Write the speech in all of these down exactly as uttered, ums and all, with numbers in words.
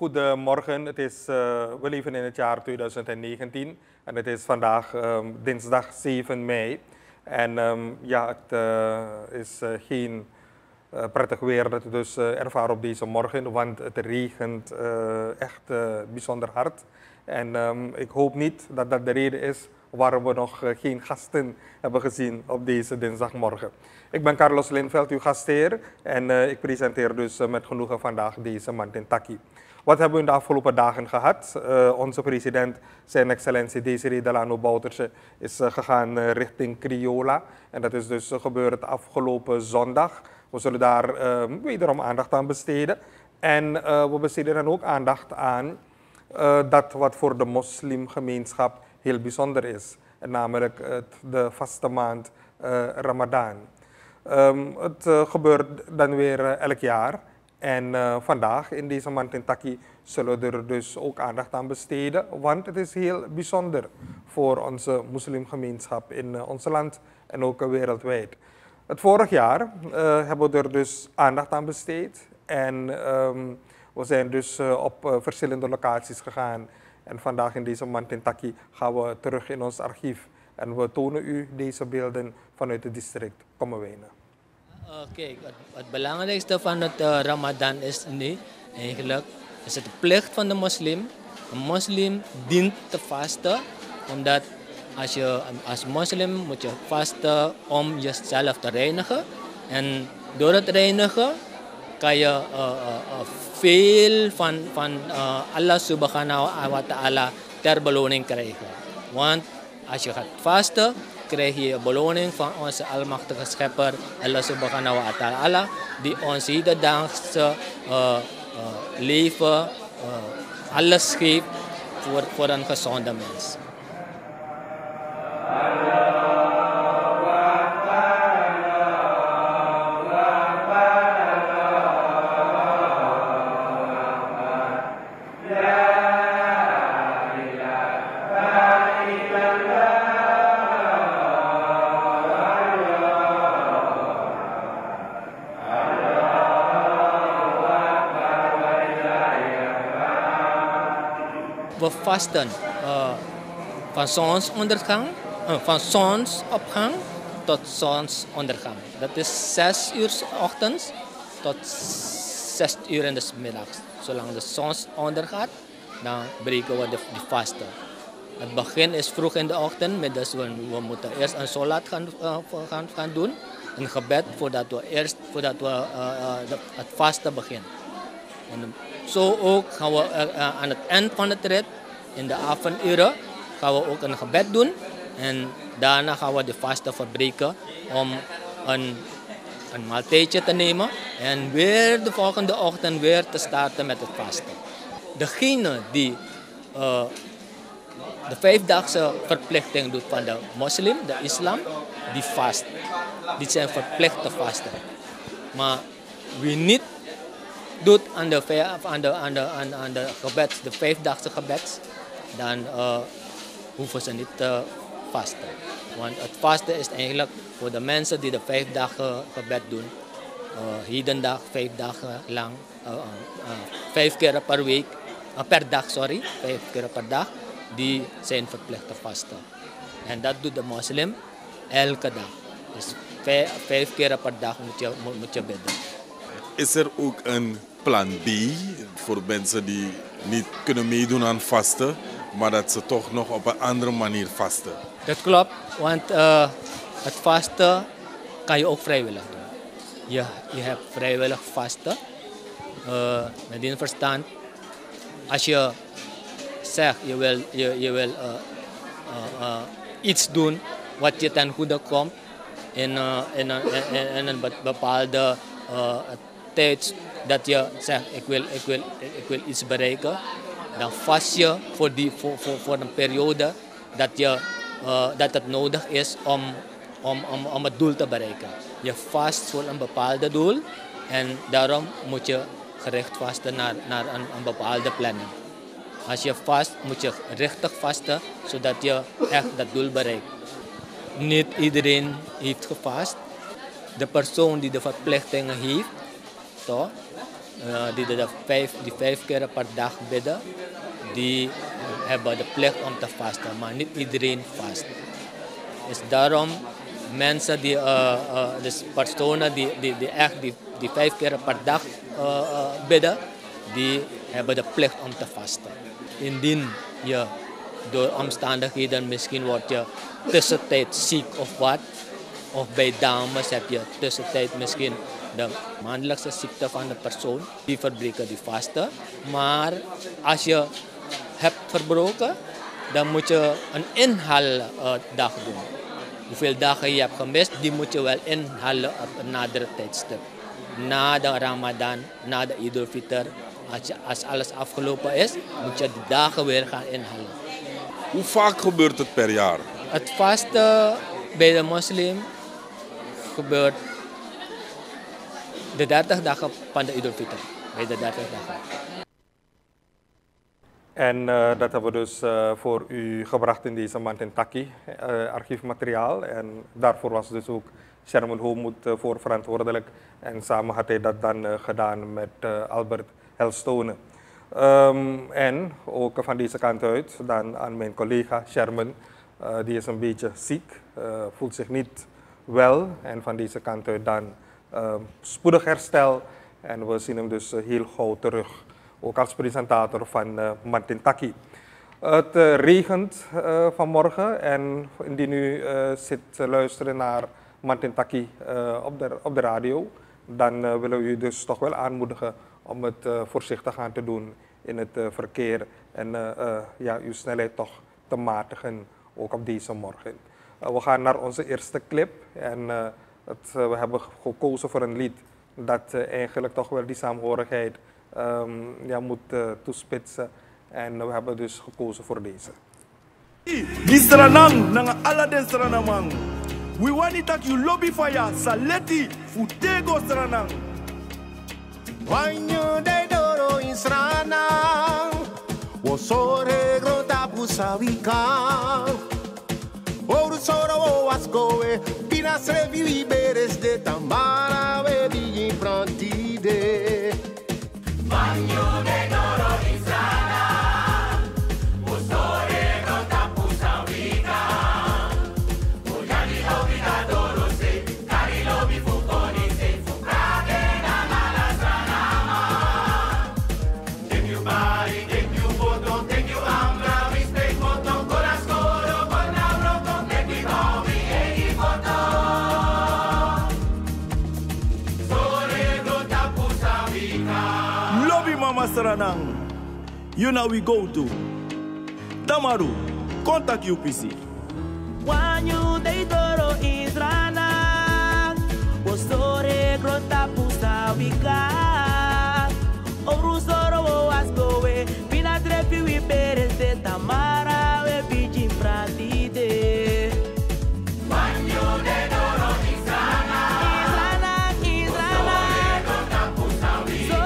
Goedemorgen, het is, uh, we leven in het jaar twintig negentien en het is vandaag um, dinsdag zeven mei. En um, ja, het uh, is uh, geen uh, prettig weer dat we dus uh, ervaren op deze morgen, want het regent uh, echt uh, bijzonder hard. En um, ik hoop niet dat dat de reden is waarom we nog uh, geen gasten hebben gezien op deze dinsdagmorgen. Ik ben Carlos Lindveld, uw gastheer, en uh, ik presenteer dus uh, met genoegen vandaag deze Mandintaki. Wat hebben we in de afgelopen dagen gehad? Uh, onze president, zijn excellentie Desiree Delano Bouterse, is uh, gegaan uh, richting Criolla. En dat is dus uh, gebeurd afgelopen zondag. We zullen daar uh, wederom aandacht aan besteden. En uh, we besteden dan ook aandacht aan uh, dat wat voor de moslimgemeenschap heel bijzonder is. En namelijk uh, de vaste maand uh, Ramadan. Um, het uh, gebeurt dan weer uh, elk jaar. En uh, vandaag in deze Mandintaki zullen we er dus ook aandacht aan besteden, want het is heel bijzonder voor onze moslimgemeenschap in uh, ons land en ook uh, wereldwijd. Het vorig jaar uh, hebben we er dus aandacht aan besteed en um, we zijn dus uh, op uh, verschillende locaties gegaan. En vandaag in deze Mandintaki gaan we terug in ons archief en we tonen u deze beelden vanuit het district Kommerwijnen. Uh, kijk, het, het belangrijkste van het uh, Ramadan is nu eigenlijk is het de plicht van de moslim. Een moslim dient te vasten, omdat als je als moslim moet je vasten om jezelf te reinigen. En door het reinigen kan je uh, uh, uh, veel van, van uh, Allah subhanahu wa ta'ala ter beloning krijgen. Want als je gaat vasten, krijg je beloning van onze almachtige schepper Allah subhanahu wa ta'ala, die ons hedendaagse uh, uh, leven uh, alles geeft voor, voor een gezonde mens. We vasten uh, van zonsondergang, uh, van zonsopgang tot zonsondergang. Dat is zes uur 's ochtends tot zes uur in de middags. Zolang de zon ondergaat, dan breken we de, de vasten. Het begin is vroeg in de ochtend, dus we, we moeten eerst een salat gaan, uh, gaan, gaan doen. Een gebed voordat we, eerst, voordat we uh, uh, de, het vasten beginnen. En zo ook gaan we uh, aan het eind van het rit, in de avonduren, gaan we ook een gebed doen. En daarna gaan we de vasten verbreken om een, een maaltijdje te nemen. En weer de volgende ochtend weer te starten met het vasten. Degene die uh, de vijfdaagse verplichting doet van de moslim, de islam, die vast. Die zijn verplicht te vasten. Maar wie niet doet aan de, aan de, aan de, aan, aan de gebeds, de vijfdaagse gebeds, dan uh, hoeven ze niet te vasten. Want het vasten is eigenlijk voor de mensen die de vijf dagen gebed doen, uh, hedendag, vijf dagen lang, uh, uh, uh, vijf keer per week, uh, per dag, sorry, vijf keer per dag, die zijn verplicht te vasten. En dat doet de moslim elke dag. Dus vijf, vijf keer per dag moet je, moet, moet je bidden. Is er ook een plan B voor mensen die niet kunnen meedoen aan vasten, maar dat ze toch nog op een andere manier vasten? Dat klopt, want uh, het vasten kan je ook vrijwillig doen. Je, je hebt vrijwillig vasten. Uh, met die verstand, als je zegt je wil, je, je wil uh, uh, uh, iets doen wat je ten goede komt in, uh, in, in, in, in een bepaalde uh, tijd, dat je zegt ik wil, ik, wil, ik wil iets bereiken, dan vast je voor, die, voor, voor, voor een periode dat, je, uh, dat het nodig is om, om, om, om het doel te bereiken. Je vast voor een bepaald doel en daarom moet je gericht vasten naar, naar een, een bepaalde planning. Als je vast, moet je richtig vasten, zodat je echt dat doel bereikt. Niet iedereen heeft gevast. De persoon die de verplichtingen heeft, toch, uh, die, de vijf, die vijf keer per dag bidden, die hebben de plicht om te vasten, maar niet iedereen vast. Dus daarom mensen die, uh, uh, dus personen die, die, die echt die, die vijf keer per dag uh, uh, bidden, die hebben de plicht om te vasten. Indien je door omstandigheden, misschien word je tussentijd ziek of wat, of bij dames heb je tussentijd misschien de maandelijkse ziekte van de persoon, die verbreken die vasten. Maar als je hebt verbroken, dan moet je een inhaaldag doen. Hoeveel dagen je hebt gemist, die moet je wel inhalen op een nadere tijdstip. Na de Ramadan, na de Eid al-Fitr, als, je, als alles afgelopen is, moet je die dagen weer gaan inhalen. Hoe vaak gebeurt het per jaar? Het vasten bij de moslim gebeurt de dertig dagen van de Eid al-Fitr. Bij de dertig dagen. En uh, dat hebben we dus uh, voor u gebracht in deze Mantin Taki uh, archiefmateriaal. En daarvoor was dus ook Sherman Homoed uh, voor verantwoordelijk. En samen had hij dat dan uh, gedaan met uh, Albert Helstone. Um, en ook van deze kant uit dan aan mijn collega Sherman. Uh, die is een beetje ziek, uh, voelt zich niet wel. En van deze kant uit dan uh, spoedig herstel. En we zien hem dus uh, heel gauw terug. Ook als presentator van uh, Mantin Taki. Het uh, regent uh, vanmorgen en indien u uh, zit te luisteren naar Mantin Taki uh, op, de, op de radio, dan uh, willen we u dus toch wel aanmoedigen om het uh, voorzichtig aan te doen in het uh, verkeer en uh, uh, ja, uw snelheid toch te matigen, ook op deze morgen. Uh, we gaan naar onze eerste clip en uh, het, uh, we hebben gekozen voor een lied dat uh, eigenlijk toch wel die saamhorigheid Um, ja, moet uh, toespitsen. En we hebben dus gekozen voor deze. Gisranang nanga ala den sranamang. We want tak you lobby fire saleti futego sranang. Wanyo de doro in sranang. Wo sore grota pusavika. Oru soro o wasgoe. Pina srevi liberes de tambara we di prantide. Bagno de doro in strada, Ustore non t'appusa vita, Ujani lobi da doro se, Cari lobi fukoni se, Fukake na mala stranama. Take you body, take you photo, take you ambra, respect photo, colascoro, con abroto, take you hobby, egi photo. Sore non t'appusa vita. Mama Saranang, you know we go to Tamaru, contact U P C. Wanyu de doro Israna, Bostore grota pusta wika, Orusoro was goe, Pina trepi we beres de Tamara, we bijin pratide. Wanyu de doro Israna, Israna, Israna, grota pusta wika.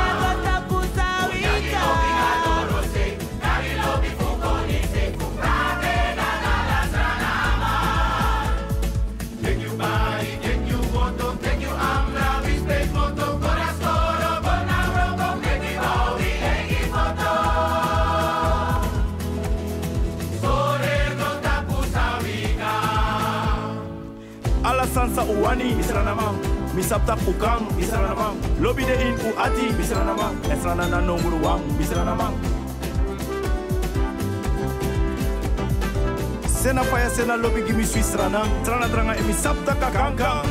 Sansa uwani isranamang, misapta ukang isranamang, lobby de in uati isranamang, esranana nomuru wang isranamang. Sena faya sena lobby gimi isranang, trana dranga emisapta kakangkang.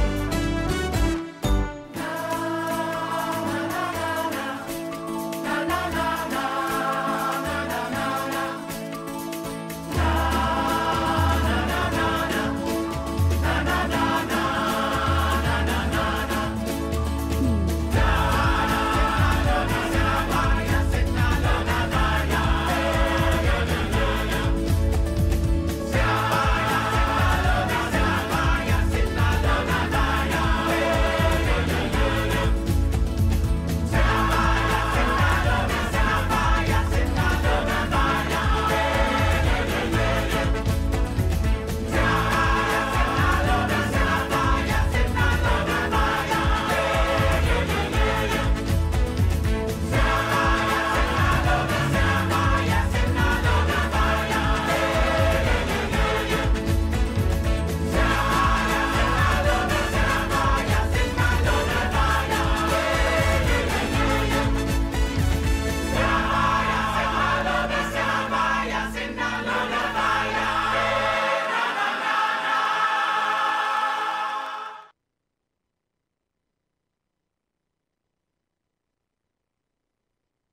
Bye.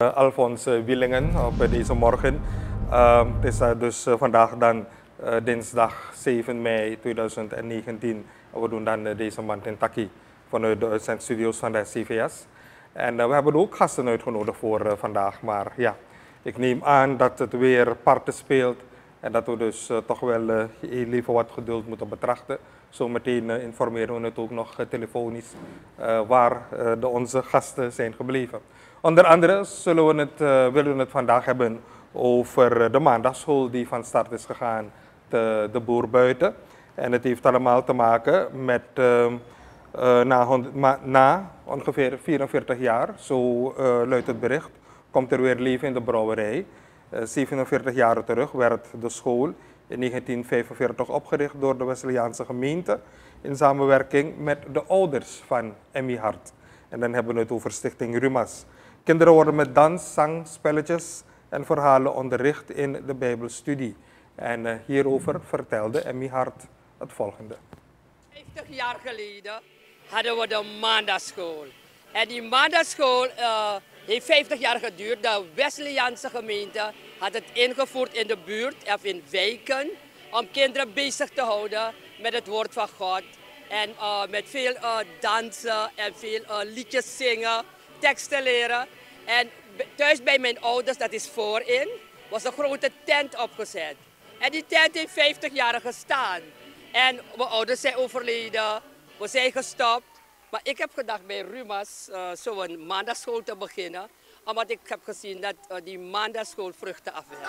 Uh, Alfons uh, Wielingen op uh, deze morgen. Uh, het is uh, dus uh, vandaag dan uh, dinsdag zeven mei tweeduizend negentien. We doen dan uh, deze maand in Taki vanuit de uitzendstudio's van de C V S. En uh, we hebben ook gasten uitgenodigd voor uh, vandaag. Maar ja, ik neem aan dat het weer parten speelt. En dat we dus uh, toch wel uh, even wat geduld moeten betrachten. Zometeen uh, informeren we het ook nog uh, telefonisch uh, waar uh, de onze gasten zijn gebleven. Onder andere zullen we het, uh, willen we het vandaag hebben over de maandagschool die van start is gegaan te de boer buiten. En het heeft allemaal te maken met uh, uh, na, ma, na ongeveer vierenveertig jaar, zo uh, luidt het bericht, komt er weer leven in de brouwerij. Uh, zevenenveertig jaar terug werd de school in negentien vijfenveertig opgericht door de Wesleyaanse gemeente in samenwerking met de ouders van Emmy Hart. En dan hebben we het over Stichting Rumas. Kinderen worden met dans, zang, spelletjes en verhalen onderricht in de Bijbelstudie. En uh, hierover vertelde Emmy Hart het volgende. vijftig jaar geleden hadden we de maandagschool. En die maandagschool uh, heeft vijftig jaar geduurd. De Wesleyaanse gemeente had het ingevoerd in de buurt of in wijken om kinderen bezig te houden met het woord van God. En uh, met veel uh, dansen en veel uh, liedjes zingen, teksten leren. En thuis bij mijn ouders, dat is voorin, was een grote tent opgezet. En die tent heeft vijftig jaar gestaan. En mijn ouders zijn overleden, we zijn gestopt. Maar ik heb gedacht bij Rumas uh, zo'n maandagschool te beginnen. Omdat ik heb gezien dat uh, die maandagschool vruchten afwerkt.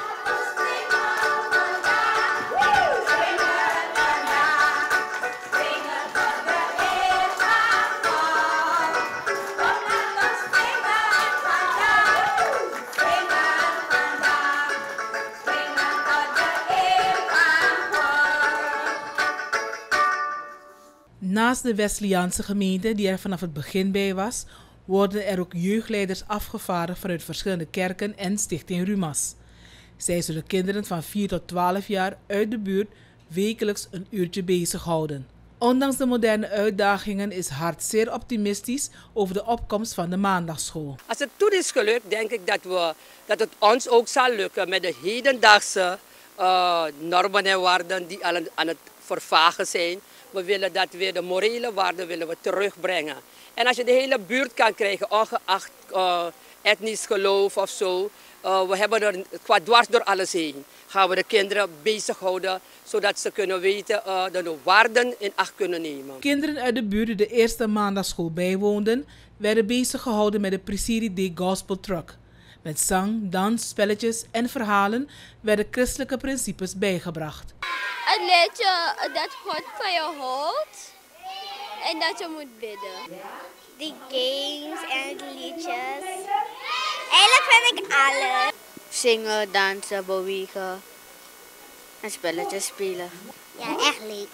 Naast de Wesleyaanse gemeente, die er vanaf het begin bij was, worden er ook jeugdleiders afgevaardigd vanuit verschillende kerken en Stichting Rumas. Zij zullen kinderen van vier tot twaalf jaar uit de buurt wekelijks een uurtje bezighouden. Ondanks de moderne uitdagingen is Hart zeer optimistisch over de opkomst van de maandagschool. Als het toen is gelukt, denk ik dat, we, dat het ons ook zal lukken met de hedendaagse uh, normen en waarden die al aan het vervagen zijn. We willen dat weer, de morele waarden willen we terugbrengen. En als je de hele buurt kan krijgen, ongeacht uh, etnisch geloof of zo, uh, we hebben er qua dwars door alles heen, gaan we de kinderen bezighouden, zodat ze kunnen weten, uh, de waarden in acht kunnen nemen. Kinderen uit de buurt die de eerste maandagschool bijwoonden, werden bezig gehouden met de Presidi Day Gospel Truck. Met zang, dans, spelletjes en verhalen werden christelijke principes bijgebracht. Het leert je dat God van je houdt en dat je moet bidden. De games en de liedjes. Eigenlijk vind ik alles. Zingen, dansen, bewegen en spelletjes spelen. Ja, echt leuk.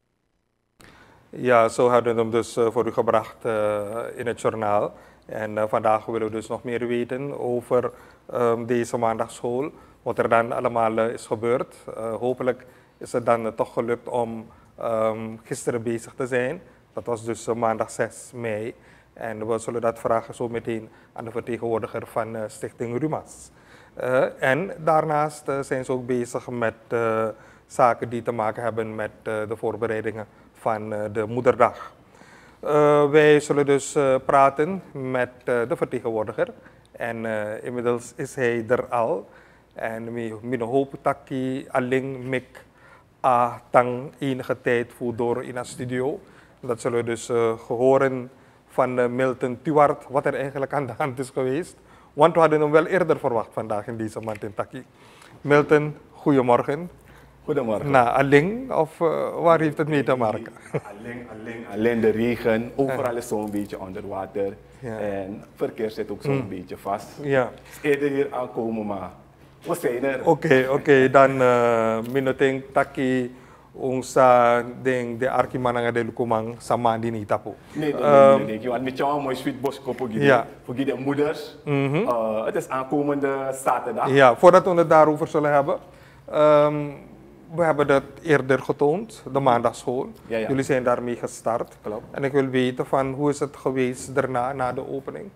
Ja, zo hadden we hem dus uh, voor u gebracht uh, in het journaal. En uh, vandaag willen we dus nog meer weten over um, deze maandagschool. Wat er dan allemaal uh, is gebeurd. Uh, hopelijk is het dan uh, toch gelukt om um, gisteren bezig te zijn. Dat was dus uh, maandag zes mei. En we zullen dat vragen zo meteen aan de vertegenwoordiger van uh, Stichting Rumas. Uh, en daarnaast uh, zijn ze ook bezig met uh, zaken die te maken hebben met uh, de voorbereidingen van uh, de Moederdag. Uh, wij zullen dus uh, praten met uh, de vertegenwoordiger. En uh, inmiddels is hij er al. En we hopen dat hij alleen met a tang enige tijd voor door in een studio. Dat zullen we dus uh, horen van uh, Milton Tuart, wat er eigenlijk aan de hand is geweest. Want we hadden hem wel eerder verwacht vandaag in deze maand in Taki. Milton, goedemorgen. Goedemorgen. Nou, alleen of uh, waar heeft het mee te maken? Alleen, alleen, alleen de regen, overal is zo'n beetje onder water. Ja. En verkeer zit ook zo'n mm. beetje vast. Ja. Eerder hier aankomen, maar we zijn er. Oké, okay, oké, okay. Dan uh, minuteng Taki onsa ding de arkimananga de lukumang sama di ni tapo. Nee, nee, nee, nee, nee. Want met jou een mooi sweetbos koppel ja. voor de moeders. Mm -hmm. uh, het is aankomende zaterdag. Ja, voordat we het daarover zullen hebben. Um, we hebben dat eerder getoond, de maandagschool. Ja, ja. Jullie zijn daarmee gestart. Klopt. En ik wil weten van hoe is het geweest daarna, na de opening?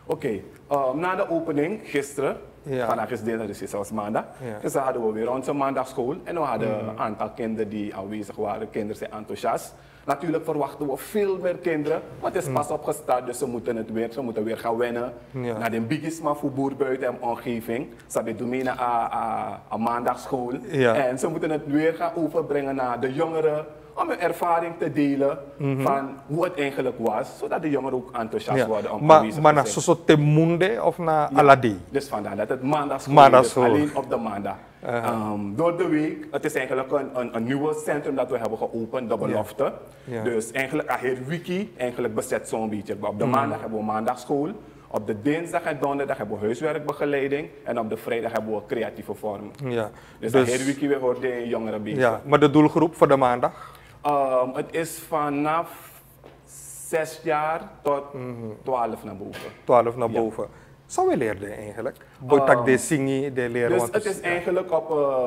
Oké, okay. um, na de opening gisteren, ja. vandaag is dinsdag, dus gisteren was maandag. Ja. Gisteren hadden we weer onze maandagschool en we hadden Mm. een aantal kinderen die aanwezig waren. Kinderen zijn enthousiast. Natuurlijk verwachten we veel meer kinderen, maar het is pas mm. opgestart, dus ze moeten het weer, ze moeten weer gaan wennen. Ja. Naar de bigisma voor Boerbuiten en omgeving. Ze hebben doen aan maandagschool. Ja. En ze moeten het weer gaan overbrengen naar de jongeren, om hun ervaring te delen mm-hmm. van hoe het eigenlijk was, zodat de jongeren ook enthousiast ja. worden om maar, aanwezig maar te naar zijn. Soso Temunde of naar ja. Aladi? Dus vandaar dat het maandagschool maandagschool. is, alleen op de maandag. Uh-huh. Um, door de week, het is eigenlijk een, een, een nieuwe centrum dat we hebben geopend, de belofte. Ja. Ja. Dus eigenlijk, Aher Wiki, eigenlijk bezet zo'n beetje. Op de mm. maandag hebben we maandagschool. Op de dinsdag en donderdag hebben we huiswerkbegeleiding. En op de vrijdag hebben we creatieve vorm. Ja. Dus, dus Aher Wiki, we horen de jongeren bezig. Ja. Maar de doelgroep voor de maandag? Um, het is vanaf zes jaar tot mm-hmm. twaalf naar boven. twaalf naar ja. boven. Zou je leren eigenlijk? Boitak um, de zingen, de leren. Dus het is eigenlijk op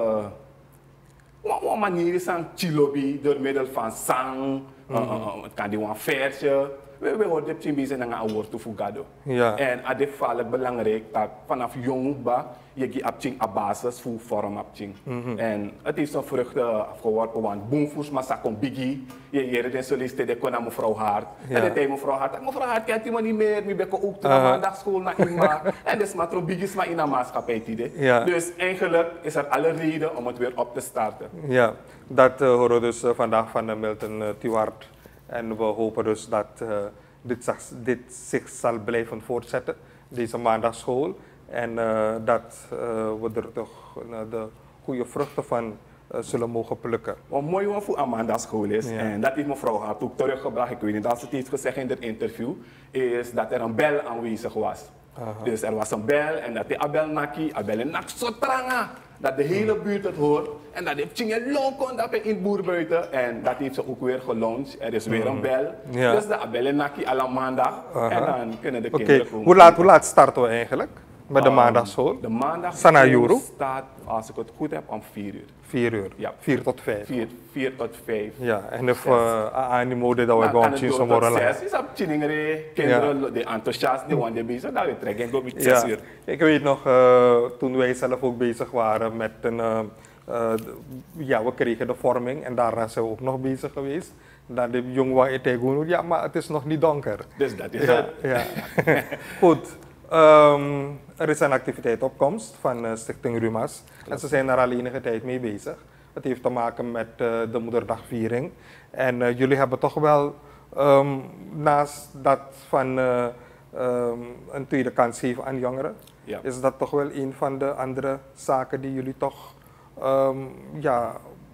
een uh, manier is aan chilobi door middel van zang. Mm-hmm. uh, uh, het kan die een versje. We, we horen de bezig naar een woord toevoegen. Ja. En het is vaak belangrijk dat vanaf jong ba je die een basis voor vorm hebt. Mm-hmm. En het heeft zijn vruchten afgeworpen, want boomvoers maar sakom biggie. Je je de solliciteerde de kon aan mevrouw Hart. Ja. En de tijd mevrouw Hart, mevrouw Hart kent iemand niet meer. We bekken ook naar uh-huh. maandagschool naar Ima. En dus maar trom biggies maar in de maatschappij tide. Ja. Dus eigenlijk is er alle reden om het weer op te starten. Ja, dat uh, horen we dus uh, vandaag van uh, Milton uh, Tiwart. En we hopen dus dat uh, dit, dit zich zal blijven voortzetten, deze maandagschool. En uh, dat uh, we er toch uh, de goede vruchten van uh, zullen mogen plukken. Wat mooi wat voor een maandagschool is, ja. En dat heeft mevrouw Hart ook teruggebracht, ik weet niet dat ze het heeft gezegd in het interview, is dat er een bel aanwezig was. Aha. Dus er was een bel en dat de abel naki, abel en nak zo tranga. Dat de hele buurt het hoort en dat heeft Tjinge Lonkon dat in Boerbuiten en dat heeft ze ook weer gelaunched. Er is weer mm. een bel. Ja. Dus de abel en naki alle maandag uh-huh. En dan kunnen de kinderen okay. komen. Hoe laat, hoe laat starten we eigenlijk? Met de um, maandagschool? De maandagschool staat, als ik het goed heb, om vier uur. vier uur? Ja. vier tot vijf? vier tot vijf. Ja, en of aan die mode dat we gewoon zien zo morgen. zes is op Tjiningere, kinderen, die enthousiast, die want bezig, dat we trekken go met zes uur. Ik weet nog, uh, toen wij zelf ook bezig waren met een, uh, uh, ja, we kregen de vorming en daarna zijn we ook nog bezig geweest. Dat de jongen in tegen ja, maar het is nog niet donker. Dus dat is ja, het. Ja. Goed. Um, er is een activiteitsopkomst van uh, Stichting Rumas en ze zijn er al enige tijd mee bezig. Het heeft te maken met uh, de moederdagviering. En uh, jullie hebben toch wel, um, naast dat van uh, um, een tweede kans geven aan jongeren, ja. Is dat toch wel een van de andere zaken die jullie toch um, ja,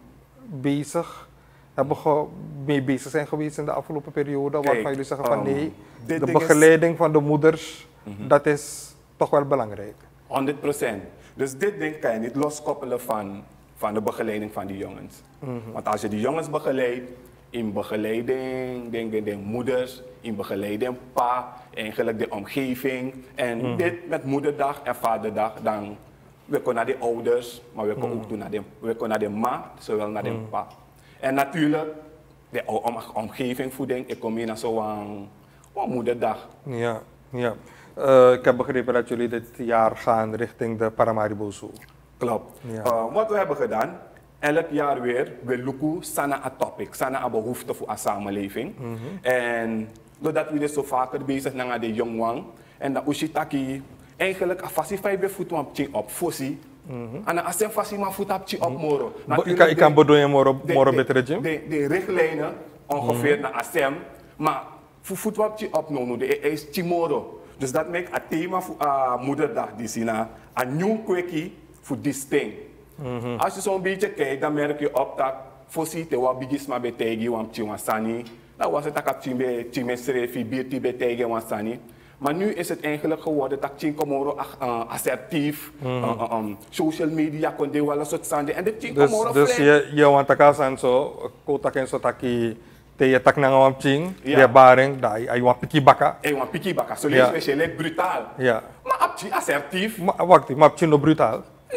bezig hebben ge- mee bezig zijn geweest in de afgelopen periode, waarvan Kijk, jullie zeggen van um, nee, de begeleiding is... van de moeders, mm-hmm. dat is toch wel belangrijk. honderd procent. Dus dit ding kan je niet loskoppelen van, van de begeleiding van die jongens. Mm-hmm. Want als je die jongens begeleidt, in begeleiding, denk, denk, denk, moeders, in begeleiding pa, eigenlijk de omgeving. En mm-hmm. dit met moederdag en vaderdag, dan we kunnen naar de ouders, maar we kunnen mm-hmm. ook doen naar de, we kunnen naar de ma, zowel naar de mm-hmm. pa. En natuurlijk, de om, omgeving, voeding, ik kom hier naar zo'n moederdag. Ja, ja. Uh, ik heb begrepen dat jullie dit jaar gaan richting de Paramaribo Zoo. Klopt. Ja. Uh, wat we hebben gedaan, elk jaar weer, we luku sana a topic, sana a behoefte voor de samenleving. Mm-hmm. En doordat we dus zo vaker bezig zijn met de jongwang, en dat ushitaki eigenlijk afasi vijf voet op fossi. En als je fasi maar voet op moro. Ik kan bedoelen moro moro beter regime. De de richtlijnen ongeveer naar asem, maar voor voet op no de is chimoro. Dus dat maakt het thema voor uh, moederdag die sina een nieuw kwekkie voor dit ding. Mm-hmm. Als je zo'n beetje kijkt, dan merk je op dat fossi te wat bigisma betegi want chiwansani. Dat was het dat chimbe chimbe srefi birti betegi wansani. Maar nu is het eigenlijk geworden dat Chinkomoro uh, assertief, mm-hmm. uh, uh, um, social media kon deel wel een soort zande en de Chinkomoro Dus, dus je, je want dat aan zo, kotak en zo taki te je tak nang wam ching, je baring, da ai want piki baka. Ai want piki baka, zo lees je brutaal. Ja. Maar apchi assertief. Maar wacht, maar chino brutaal.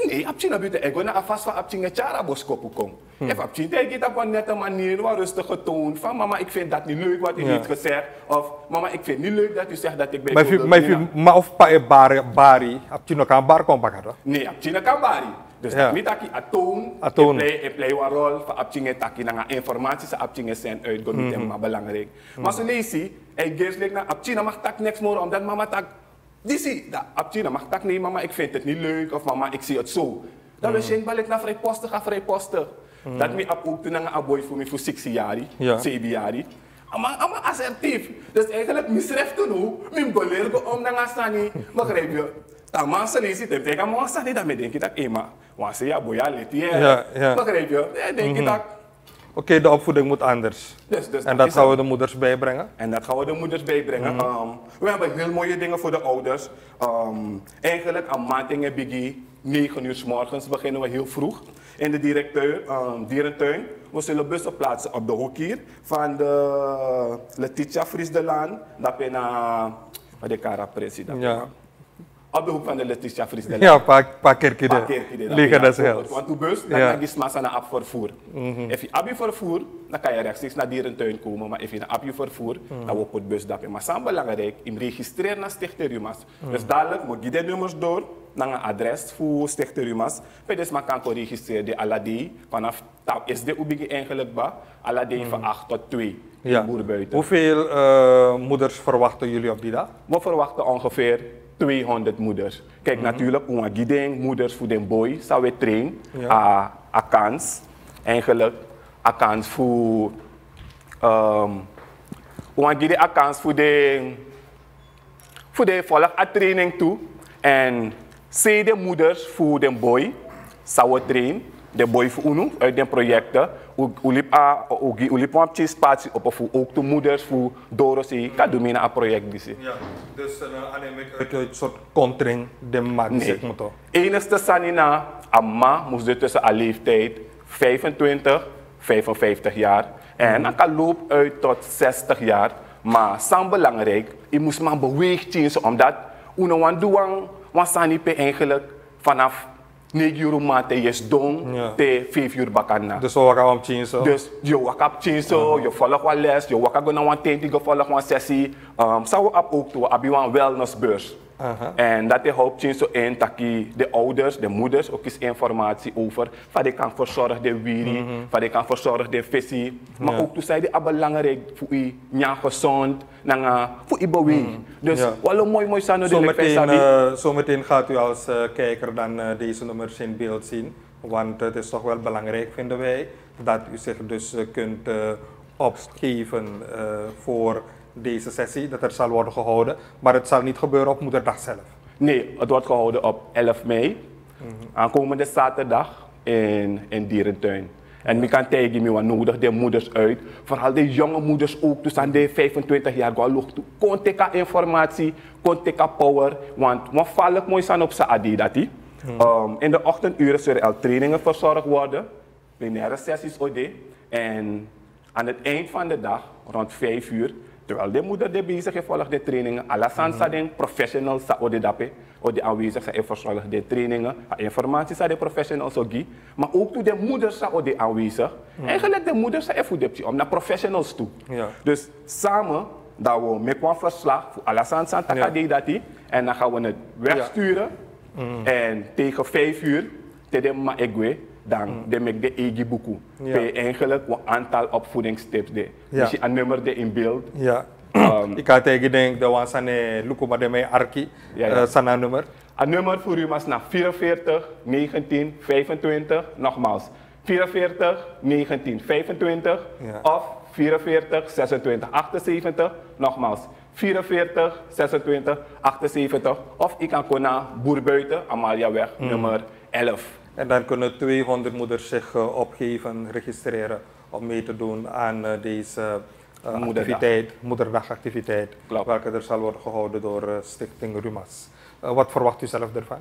Nee, abchina buiten. Ik wil vast van abchina chara boskopu kom. If abchina ik op een nette manier, waar rustige toon van mama, ik vind dat niet leuk wat u Ja. heeft gezegd. Of mama, ik vind niet leuk dat u zegt dat ik bij Maar bijvoorbeeld if you Nina- ma of pa e bari bari abchino kan bar kom pakata. Nee, abchina kan bari. Dus Ja. dat niet dat ik atoon, Atoon. ik play, ik play een rol van abchina taki na informatie sa abchina zijn uit, dat is maar belangrijk. Maar zo lees je, ik geef like na abchina mag tak niks meer omdat mama tak, die zie, dat abchina mag tak nee mama, ik vind het niet leuk of mama, ik zie het zo. Dan we zijn balik naar vrijpostig, ga vrijpostig. Dat me op ook toen een aboy voor me voor zes jaar, Ja. zeven jaar. Maar ama assertief. Dus eigenlijk misreft toen ook, mijn belergo om dan gaan staan, begrijp je? Taman sollicit, ik denk, maar staan niet daarmee denk ik dat, hé maar, want ze ja boya leti, Ja, ja. begrijp je? Ja, denk ik dat. Oké, de opvoeding moet anders. Dus, dus En dat is gaan we het. de moeders bijbrengen. En dat gaan we de moeders bijbrengen. Um, we hebben heel mooie dingen voor de ouders. Um, eigenlijk aan maandingen biggie, negen uur 's morgens beginnen we heel vroeg. In de directeur, um, dierentuin. We zullen bussen plaatsen op de hoek hier van de Letitia Fries de Laan. Dat ben naar de Cara president. Ja. Op de hoek van de Letitia Fries de Laan. Ja, een paar, paar keer Paar kide. keer kide, dat Liggen ben dat je zelfs. akkoord. Want de bus, dan Ja. kan je massa naar ab vervoer. Als je ab je vervoer, dan kan je rechtstreeks naar dierentuin komen. Maar als je naar ab je vervoer, dan wordt het bus dappen. Maar het is belangrijk, je registreert naar Stichter Rumas. Dus dadelijk moet je de nummers door naar een adres voor Stichter Rumas. Dus man kan registreren de Aladie vanaf dat is de ubigi eigenlijk ba. Aladie van acht tot twee. Ja. In Boerbuiten. Hoeveel uh, moeders verwachten jullie op die dag? We verwachten ongeveer tweehonderd moeders. Kijk, mm-hmm. natuurlijk, hoe gideng moeders voor den boy, zou we trainen. Ja. A, a kans, eigenlijk, a kans voor, um, hoe gideng a kans voor de, voor de volg a training toe. En zij de moeders voor den boy, zou we trainen. De boy voor UNO uit de projecten. Hoe liep op je spatie op of ook de moeders voor Dorosi, kan doen een project. Ja, dus uh, aanneem ik uit een soort kontring de maak Nee. moet toch? Enigste sanina, amma moest dus tussen een leeftijd vijfentwintig, vijfenvijftig jaar. En dan kan loop uit tot zestig jaar. Maar sam belangrijk, je moest maar beweegt omdat uno wan duang wan sanipe eigenlijk vanaf negen uur maand te is dong Ja. te vijf uur bakana. Dus we gaan om tien zo. Dus je wakap chinso, je volgt wat les, je wakap naar een tent, je volgt wat sessie. Um, zou we ook toe, heb je een wellnessbeurs. Aha. En dat helpt chinso in dat de ouders, de moeders ook eens informatie over. Van die kan verzorgen de wiri, Mhm. van die kan verzorgen de visie. Maar Ja. ook toen zei die belangrijk voor je ja gezond, nanga, voor je beweging. Dus Ja. wel mooi mooi zijn Zometeen uh, zometeen gaat u als uh, kijker dan uh, deze nummers in beeld zien. Want het is toch wel belangrijk, vinden wij, dat u zich dus uh, kunt uh, opgeven uh, voor deze sessie, dat er zal worden gehouden. Maar het zal niet gebeuren op moederdag zelf. Nee, het wordt gehouden op elf mei, aankomende zaterdag in, in Dierentuin. En ik kan tegen me nodig de moeders uit, vooral de jonge moeders ook, dus aan de vijfentwintig jaar gaan toe. Kon teka informatie, kon teka power, want wat val ik mooi zijn op zijn adi dat die. Um, in de ochtenduren zullen er trainingen verzorgd worden, plenaire sessies O D. En aan het eind van de dag, rond vijf uur, terwijl de moeder de bezig is volgt de trainingen, alle sansa den professionals sa ode dape, ode aanwezig zijn verzorgd de trainingen, informatie sa de professionals ogi, maar ook toe de moeders sa ode aanwezig. Eigenlijk de moeders zijn even om naar professionals toe. Ja. Dus samen dat we met een verslag voor alle sansa Ja. dat die en dan gaan we het wegsturen en tegen vijf uur te de ma egwe dan de mek de egi boeku. Ja. Pe eigenlijk een aantal opvoedingstips de. Ja. Dus je een nummer de in beeld. Ja. Um, Ik had tegen denk dat we zijn Luko de mij Arki, Ja, ja. uh, sana nummer. Een nummer voor u was naar vierenveertig, negentien, vijfentwintig. Nogmaals, vierenveertig, negentien, vijfentwintig. Ja. Of vierenveertig, zesentwintig, achtenzeventig. Nogmaals, vierenveertig, zesentwintig, achtenzeventig. Of ik kan gewoon naar Boerbuiten, Amaliaweg, nummer elf. En dan kunnen tweehonderd moeders zich uh, opgeven, registreren om mee te doen aan uh, deze uh, Moederdag. activiteit, moederdagactiviteit, Klopt. welke er zal worden gehouden door uh, Stichting Rumas. Uh, wat verwacht u zelf ervan?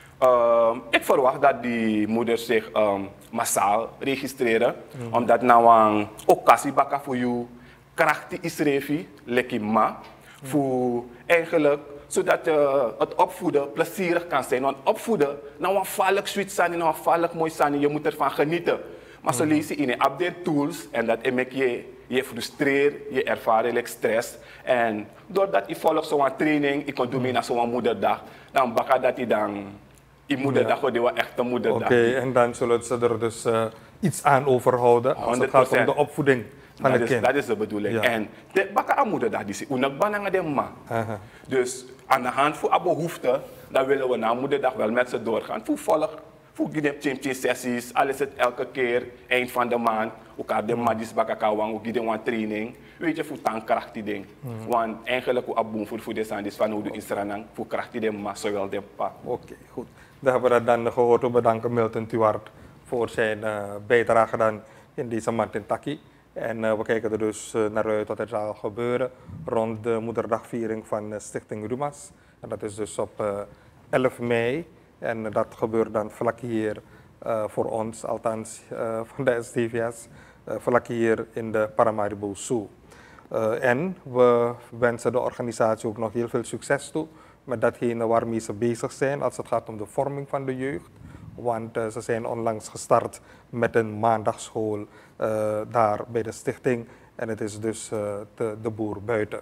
Um, ik verwacht dat die moeders zich um, massaal registreren, mm. omdat nou een occasie bakken voor jou krachtig is revi, lekker ma, voor eigenlijk zodat uh, het opvoeden plezierig kan zijn. Want opvoeden, nou een vaarlijk sweet zijn, nou een vaarlijk mooi zijn, je moet ervan genieten. Maar zo lees je in een update tools en dat maakt je, je frustreert, je ervaart stress. En doordat je volgt zo'n training, ik kan doen mee naar zo'n moederdag, dan bakka dat je dan, je moederdag wordt wel echt een moederdag. Oké, okay, en dan zullen ze er dus uh, iets aan overhouden als het gaat om de opvoeding van het kind. Dat is de bedoeling. Ja. En de bakka aan moederdag, die is unak bananga de ma. Dus aan de hand van behoeften, dan willen we na moederdag wel met ze doorgaan. Voor volg. Voor de sessies, alles het elke keer, eind van de maand. Ook aan de madis bakakawang, ook die een training. Weet je, voor tankkracht die ding. Mm. Want eigenlijk ook abboen voor de zandis van hoe de Instagram, voor kracht die ding, maar zowel de pa. Oké, okay, goed. We hebben dat dan gehoord. We bedanken Milton Tuart voor zijn uh, bijdrage dan in deze maand in Taki. En uh, we kijken er dus uh, naar uit wat er zal gebeuren rond de moederdagviering van uh, Stichting Rumas. En dat is dus op uh, elf mei. En dat gebeurt dan vlak hier uh, voor ons, althans uh, van de S T V S, uh, vlak hier in de Paramaribo Zoo. Uh, en we wensen de organisatie ook nog heel veel succes toe met datgene waarmee ze bezig zijn als het gaat om de vorming van de jeugd. Want uh, ze zijn onlangs gestart met een maandagschool uh, daar bij de stichting. En het is dus uh, de, de boer buiten.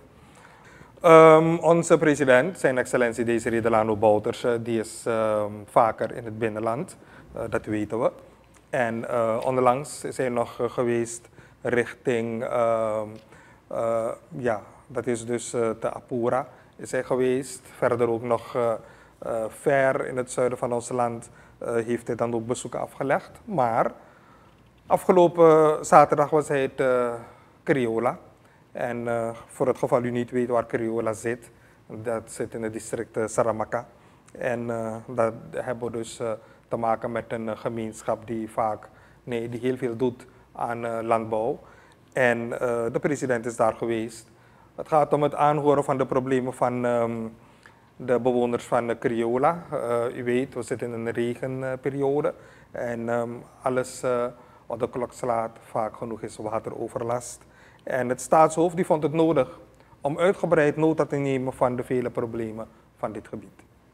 Um, onze president, zijn excellentie Desiree Delano Bouters, uh, die is um, vaker in het binnenland, uh, dat weten we. En uh, onlangs is hij nog uh, geweest richting, uh, uh, ja, dat is dus uh, te Apura, is hij geweest. Verder ook nog uh, uh, ver in het zuiden van ons land uh, heeft hij dan ook bezoeken afgelegd. Maar afgelopen zaterdag was hij te Criolla. En uh, voor het geval u niet weet waar Criolla zit, dat zit in het district uh, Saramacca. En uh, dat hebben we dus uh, te maken met een uh, gemeenschap die vaak, nee, die heel veel doet aan uh, landbouw. En uh, de president is daar geweest. Het gaat om het aanhoren van de problemen van um, de bewoners van uh, Criolla. Uh, u weet, we zitten in een regenperiode en um, alles uh, wat de klok slaat, vaak genoeg is wateroverlast. En het staatshoofd die vond het nodig om uitgebreid nota te nemen van de vele problemen van dit gebied.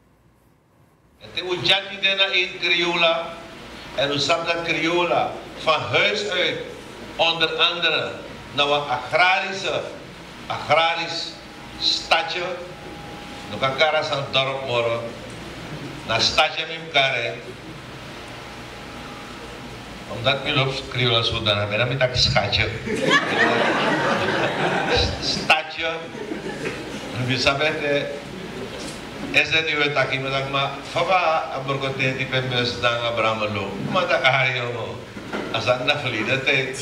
Het is jati dena in Criolla en u snapt dat Criolla van huis uit onder andere naar een agrarische, agrarisch stadje, nog een karas aan het dorp morgen, naar stadje Mimkare. Omdat ik op Criolla zodanig ben, dan ben ik schatje. Stadje. En we saben is dat nu het akkie, maar ik maar fava aborgoten die ben best dan Abrahamelo. Maar dat ga je wel. Als dat naar verleden tijd.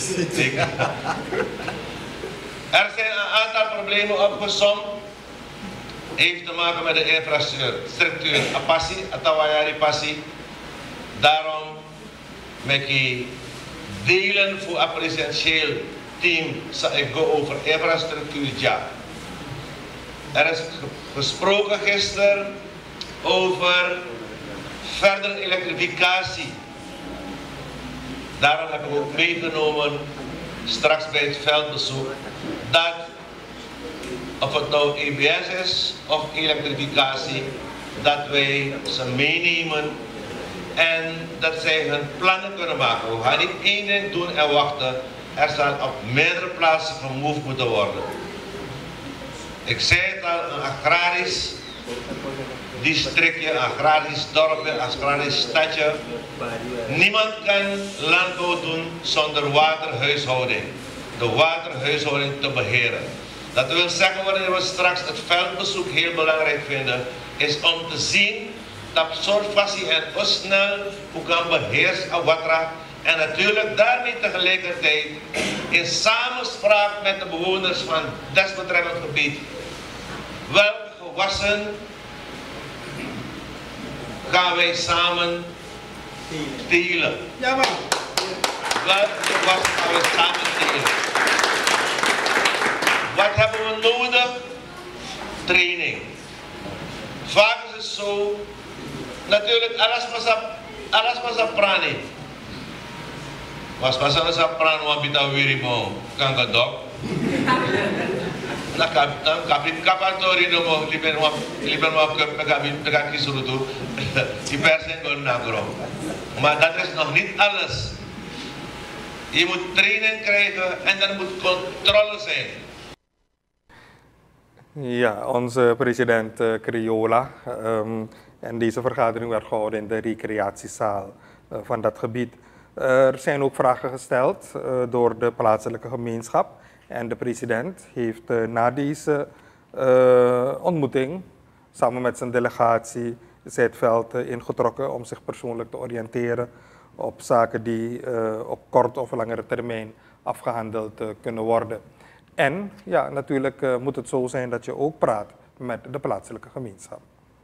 Er zijn een aantal problemen opgesomd. Heeft te maken met de infrastructuur. Apassi, atawayari passi. Daarom met die delen voor een presidentieel team zal ik go over infrastructuur. Ja. Er is gesproken gisteren over verdere elektrificatie. Daarom heb ik ook meegenomen straks bij het veldbezoek dat of het nou E B S is of elektrificatie, dat wij ze meenemen en dat zij hun plannen kunnen maken. We gaan niet één ding doen en wachten. Er zal op meerdere plaatsen gemoved moeten worden. Ik zei het al, een agrarisch districtje, een agrarisch dorpje, een agrarisch stadje. Niemand kan landbouw doen zonder waterhuishouding. De waterhuishouding te beheren. Dat wil zeggen, wanneer we straks het veldbezoek heel belangrijk vinden, is om te zien dat soort fasie en hoe snel hoe kan beheersen water. En natuurlijk daarmee tegelijkertijd in samenspraak met de bewoners van desbetreffend gebied. Welke gewassen gaan wij samen telen? Ja, maar. Welke gewassen gaan wij samen telen? Wat hebben we nodig? Training. Vaak is het zo, natuurlijk alles was op, alles was op prani. Was pas alles op prani, want bita wiri mo, kan gedok. na kapit kapatori no mo liben wa liben wa ke pegabit pegaki surutu die persen gon nagro. Maar dat is nog niet alles. Je moet training krijgen en er moet controle zijn. Ja, onze president uh, Criolla. Um, en deze vergadering werd gehouden in de recreatiezaal uh, van dat gebied. Uh, er zijn ook vragen gesteld uh, door de plaatselijke gemeenschap. En de president heeft uh, na deze uh, ontmoeting samen met zijn delegatie het veld uh, ingetrokken om zich persoonlijk te oriënteren op zaken die uh, op korte of langere termijn afgehandeld uh, kunnen worden. En ja, natuurlijk uh, moet het zo zijn dat je ook praat met de plaatselijke gemeenschap.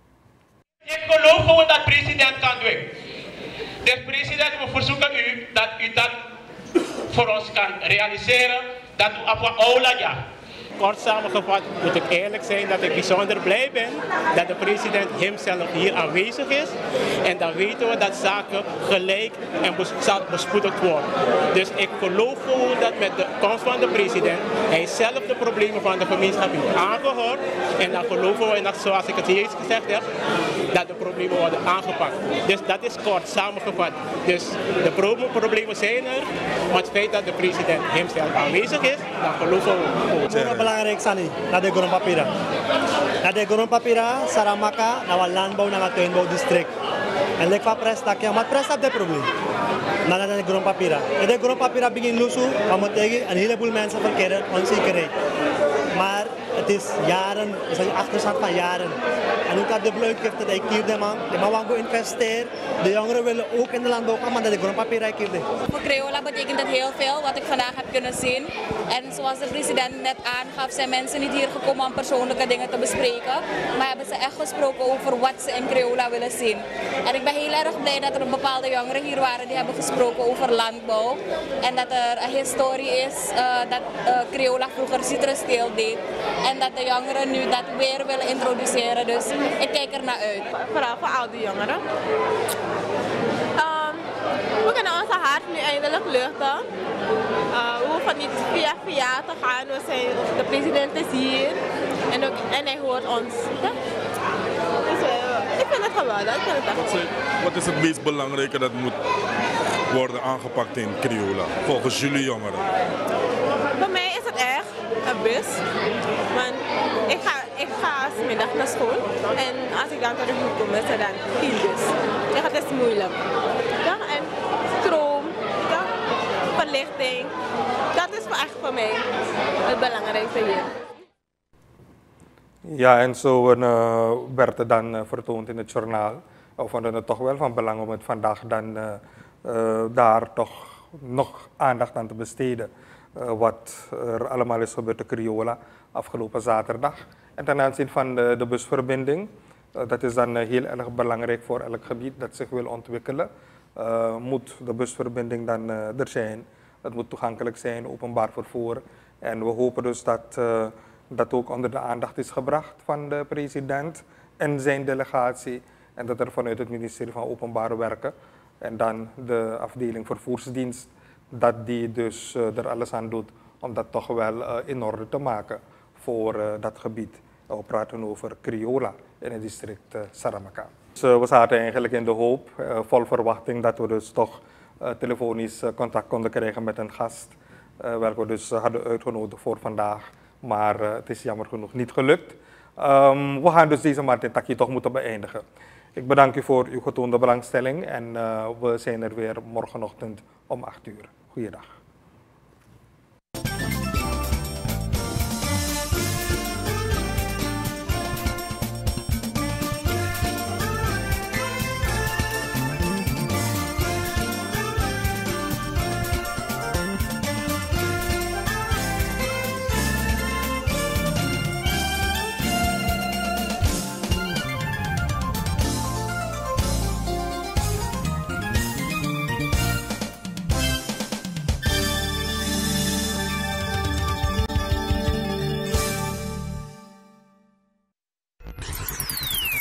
Ik geloof gewoon dat president kan doen. Dus president, we verzoeken u dat u dat voor ons kan realiseren, dat u op een aula ja. Kort samengevat moet ik eerlijk zijn dat ik bijzonder blij ben dat de president hemzelf hier aanwezig is. En dan weten we dat zaken gelijk en zal bespoedigd worden. Dus ik geloof gewoon dat met de komst van de president hij zelf de problemen van de gemeenschap heeft aangehoord. En dan geloven we, en dat, zoals ik het hier gezegd heb, dat de problemen worden aangepakt. Dus dat is kort samengevat. Dus de pro- problemen zijn er, maar het feit dat de president hemzelf aanwezig is, dan geloven we ook. Belangrijk sani na de Goron Papira. Na de Goron Papira, Saramaka, na wa landbouw na tuinbouw district. En lekwa presta kya mat presta de probleem. Na de Goron Papira. En de Goron Papira begin lusu, we moeten tegen een heleboel mensen verkeren onzekerheid. Maar het is jaren, het is een achterstand van jaren. En ook dat de beluik heeft dat ik hier de man, de man wil investeren. De jongeren willen ook in de landbouw komen, maar dat de grondpapier ik hier. Voor Criolla betekent het heel veel wat ik vandaag heb kunnen zien. En zoals de president net aangaf, zijn mensen niet hier gekomen om persoonlijke dingen te bespreken. Maar hebben ze echt gesproken over wat ze in Criolla willen zien. En ik ben heel erg blij dat er bepaalde jongeren hier waren die hebben gesproken over landbouw. En dat er een historie is uh, dat uh, Criolla vroeger citrussteel deed. En dat de jongeren nu dat weer willen introduceren. Dus ik kijk er naar uit. Vooral voor al die jongeren. Um, we kunnen onze hart nu eindelijk luchten. Uh, we hoeven niet via via te gaan. We zijn, de president is hier en, ook, en hij hoort ons. Ja? Dus, uh, ik vind het geweldig. Ik vind het echt wat, wat is het meest belangrijke dat moet worden aangepakt in Criolla, volgens jullie jongeren? Bij mij is het echt een bus. Want ik ga, ik ga als middag naar school en als ik dan terug moet komen, is het dan geen bus. Ja, het is moeilijk. Ja, en stroom, ja, verlichting, dat is echt voor mij het belangrijkste hier. Ja, en zo uh, werd het dan uh, vertoond in het journaal. We vonden het toch wel van belang om het vandaag dan uh, uh, daar toch nog aandacht aan te besteden. Uh, wat er allemaal is gebeurd in Criolla afgelopen zaterdag. En ten aanzien van de, de busverbinding, uh, dat is dan uh, heel erg belangrijk voor elk gebied dat zich wil ontwikkelen. Uh, moet de busverbinding dan uh, er zijn. Het moet toegankelijk zijn, openbaar vervoer. En we hopen dus dat uh, dat ook onder de aandacht is gebracht van de president en zijn delegatie. En dat er vanuit het ministerie van Openbare Werken en dan de afdeling vervoersdienst, dat die dus uh, er alles aan doet om dat toch wel uh, in orde te maken voor uh, dat gebied. We praten over Criolla in het district uh, Saramaka. Dus, uh, we zaten eigenlijk in de hoop, uh, vol verwachting, dat we dus toch uh, telefonisch uh, contact konden krijgen met een gast. Uh, welke we dus uh, hadden uitgenodigd voor vandaag. Maar uh, het is jammer genoeg niet gelukt. Um, we gaan dus deze Martin Takkie toch moeten beëindigen. Ik bedank u voor uw getoonde belangstelling en uh, we zijn er weer morgenochtend om acht uur. Goeiedag.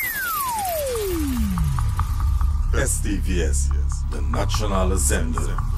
S T V S, de nationale zender.